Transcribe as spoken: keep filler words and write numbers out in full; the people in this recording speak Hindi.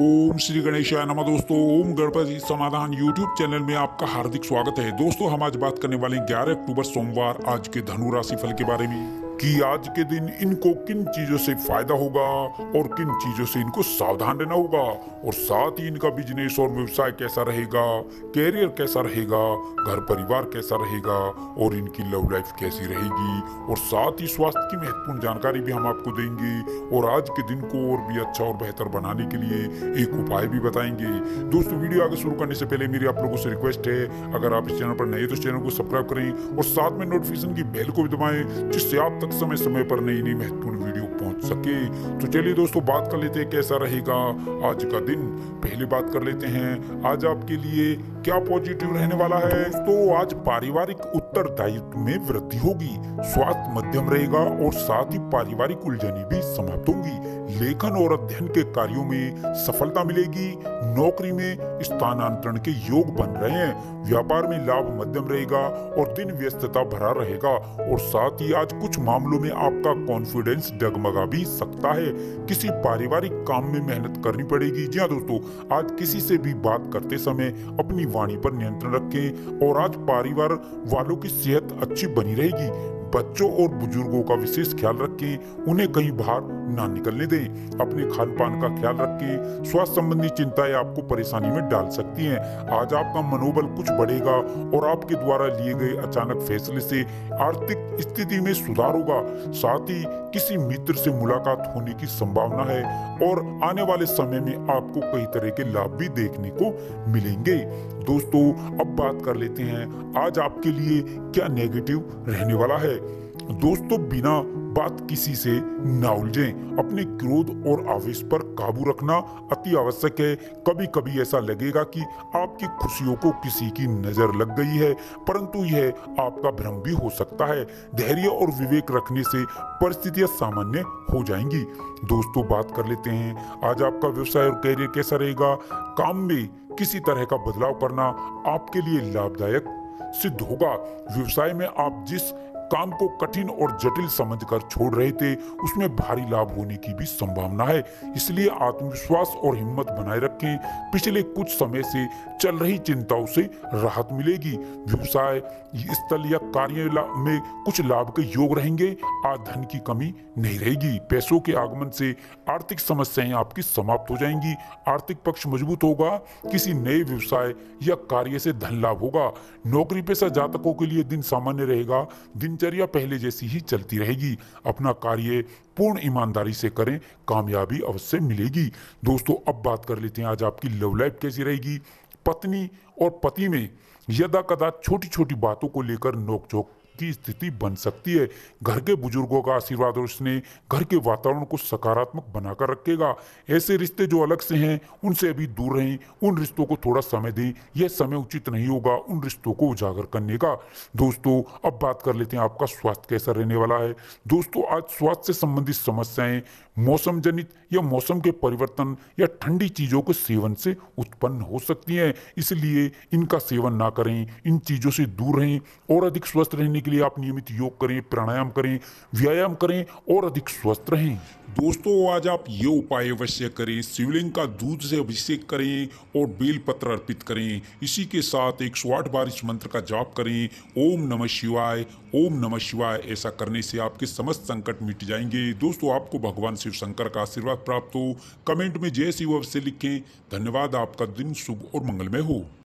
ओम श्री गणेशाय नमः। दोस्तों, ओम गणपति समाधान यूट्यूब चैनल में आपका हार्दिक स्वागत है। दोस्तों, हम आज बात करने वाले हैं ग्यारह अक्टूबर सोमवार आज के धनु राशि फल के बारे में कि आज के दिन इनको किन चीजों से फायदा होगा और किन चीजों से इनको सावधान रहना होगा, और साथ ही इनका बिजनेस और व्यवसाय कैसा रहेगा, कैरियर कैसा रहेगा, घर परिवार कैसा रहेगा और इनकी लव लाइफ कैसी रहेगी, और साथ ही स्वास्थ्य की महत्वपूर्ण जानकारी भी हम आपको देंगे और आज के दिन को और भी अच्छा और बेहतर बनाने के लिए एक उपाय भी बताएंगे। दोस्तों, वीडियो आगे शुरू करने से पहले मेरी आप लोगों से रिक्वेस्ट है, अगर आप इस चैनल पर नए तो इस चैनल को सब्सक्राइब करें और साथ में नोटिफिकेशन की बेल को भी दबाएं, जिससे आप तक समय समय पर नई नई महत्वपूर्ण वीडियो पहुंच सके। तो चलिए दोस्तों, बात कर लेते हैं कैसा रहेगा आज का दिन। पहले बात कर लेते हैं आज आपके लिए क्या पॉजिटिव रहने वाला है। दोस्तों, आज पारिवारिक उत्तरदायित्व में वृद्धि होगी, स्वास्थ्य मध्यम रहेगा और साथ ही पारिवारिक उलझनें भी समाप्त होंगी। लेखन और अध्ययन के कार्यों में सफलता मिलेगी। नौकरी में स्थानांतरण के योग बन रहे हैं। व्यापार में लाभ मध्यम रहेगा और दिन व्यस्तता भरा रहेगा, और साथ ही आज कुछ मामलों में आपका कॉन्फिडेंस डगमगा भी सकता है। किसी पारिवारिक काम में मेहनत करनी पड़ेगी। जी हाँ दोस्तों, आज किसी से भी बात करते समय अपनी वाणी पर नियंत्रण रखें और आज परिवार वालों की सेहत अच्छी बनी रहेगी। बच्चों और बुजुर्गों का विशेष ख्याल रखें, उन्हें कहीं बाहर ना निकलने दें। अपने खान पान का ख्याल रखें। स्वास्थ्य संबंधी चिंताएं आपको परेशानी में डाल सकती हैं। आज आपका मनोबल कुछ बढ़ेगा और आपके द्वारा लिए गए अचानक फैसले से आर्थिक स्थिति में सुधार होगा। साथ ही किसी मित्र से मुलाकात होने की संभावना है और आने वाले समय में आपको कई तरह के लाभ भी देखने को मिलेंगे। दोस्तों, अब बात कर लेते हैं आज आपके लिए क्या नेगेटिव रहने वाला है। दोस्तों, बिना बात किसी से ना उलझें। अपने क्रोध और आवेश पर काबू रखना अति आवश्यक है। कभी कभी ऐसा लगेगा कि आपकी खुशियों को किसी की नजर लग गई है, परंतु यह आपका भ्रम भी हो सकता है। धैर्य और विवेक रखने से परिस्थितियां सामान्य हो जाएंगी। दोस्तों, बात कर लेते हैं आज आपका व्यवसाय और कैरियर कैसा रहेगा। काम में किसी तरह का बदलाव करना आपके लिए लाभदायक सिद्ध होगा। व्यवसाय में आप जिस काम को कठिन और जटिल समझकर छोड़ रहे थे, उसमें भारी लाभ होने की भी संभावना है। इसलिए आत्मविश्वास और हिम्मत बनाए रखें। पिछले कुछ समय से चल रही चिंताओं से राहत मिलेगी। व्यवसाय स्थल या कार्य में कुछ लाभ के योग रहेंगे। आज धन की कमी नहीं रहेगी। पैसों के आगमन से आर्थिक समस्याएं आपकी समाप्त हो जाएंगी। आर्थिक पक्ष मजबूत होगा। किसी नए व्यवसाय या कार्य से धन लाभ होगा। नौकरी पेशा जातकों के लिए दिन सामान्य रहेगा। दिनचर्या पहले जैसी ही चलती रहेगी। अपना कार्य पूर्ण ईमानदारी से करें, कामयाबी अवश्य मिलेगी। दोस्तों, अब बात कर लेते हैं आज आपकी लव लाइफ कैसी रहेगी। पत्नी और पति में यदा कदा छोटी छोटी बातों को लेकर नोकझोंक की स्थिति बन सकती है। घर के बुजुर्गों का आशीर्वाद और स्नेह घर के वातावरण को सकारात्मक बनाकर रखेगा। ऐसे रिश्ते जो अलग से हैं उनसे अभी दूर रहें। उन रिश्तों को थोड़ा समय दें। यह समय उचित नहीं होगा उन रिश्तों को उजागर करने का। दोस्तों, अब बात कर लेते हैं आपका स्वास्थ्य कैसा रहने वाला है। दोस्तों, आज स्वास्थ्य से संबंधित समस्याएं मौसम जनित या मौसम के परिवर्तन या ठंडी चीजों के सेवन से उत्पन्न हो सकती हैं, इसलिए इनका सेवन ना करें। इन चीजों से दूर रहें और अधिक स्वस्थ रहने के लिए आप नियमित योग करें, प्राणायाम करें, व्यायाम करें और अधिक स्वस्थ रहें। दोस्तों, आज आप ये उपाय अवश्य करें। शिवलिंग का दूध से अभिषेक करें और बेलपत्र अर्पित करें। इसी के साथ एक सौ आठ बार इस मंत्र का जाप करें, ओम नमः शिवाय, ओम नमः शिवाय। ऐसा करने से आपके समस्त संकट मिट जाएंगे। दोस्तों, आपको भगवान शिव शंकर का आशीर्वाद प्राप्त हो। कमेंट में जय शिव अवश्य लिखें। धन्यवाद। आपका दिन शुभ और मंगलमय हो।